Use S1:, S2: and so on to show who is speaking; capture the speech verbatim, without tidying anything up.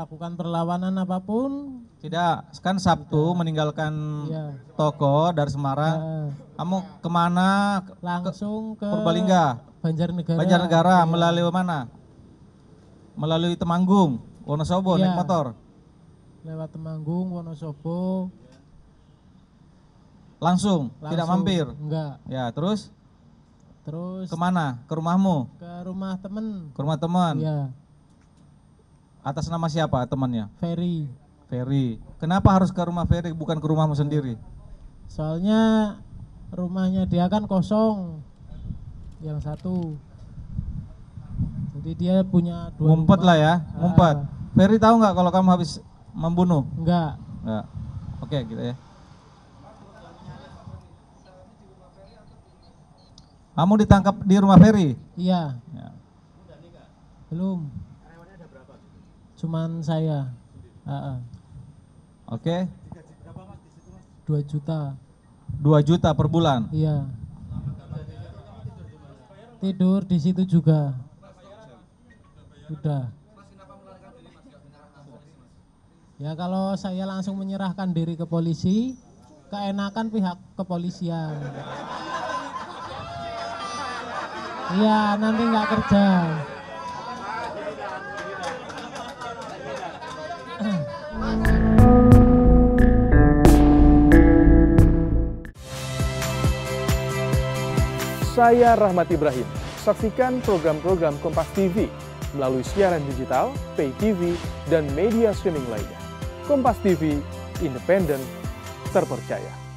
S1: melakukan perlawanan apapun.
S2: Tidak, kan Sabtu
S1: Tidak.
S2: meninggalkan
S1: Ya.
S2: toko dari Semarang.
S1: Ya.
S2: Kamu kemana?
S1: Langsung ke,
S2: Purbalingga,
S1: Banjarnegara.
S2: Banjarnegara,
S1: Ya.
S2: melalui mana? Melalui Temanggung, Wonosobo,
S1: Ya.
S2: naik motor.
S1: Lewat Temanggung, Wonosobo.
S2: Langsung,
S1: Langsung.
S2: tidak mampir.
S1: Enggak.
S2: Ya, terus?
S1: Terus
S2: Kemana? Ke rumahmu?
S1: ke rumah temen.
S2: Ke rumah teman.
S1: Ya.
S2: Atas nama siapa temannya?
S1: Ferry.
S2: Ferry. Kenapa harus ke rumah Ferry bukan ke rumahmu sendiri?
S1: Soalnya rumahnya dia kan kosong. Yang satu. Jadi dia punya dua
S2: Ngumpet
S1: rumah.
S2: lah ya, ngumpet.
S1: Ah,
S2: Ferry tahu nggak kalau kamu habis membunuh?
S1: enggak.
S2: Nggak. Oke, gitu ya. Kamu ditangkap di rumah Ferry?
S1: Iya.
S2: Ya.
S1: Belum. Cuman saya. Ah, ah.
S2: Oke.
S1: dua juta.
S2: dua juta per bulan.
S1: Iya. Tidur di situ juga. Sudah. Ya kalau saya langsung menyerahkan diri ke polisi, keenakan pihak kepolisian. Iya, nanti nggak kerja.
S3: Saya Rahmat Ibrahim. Saksikan program-program Kompas T V melalui siaran digital, pay T V, dan media streaming lainnya. Kompas T V, independen, terpercaya.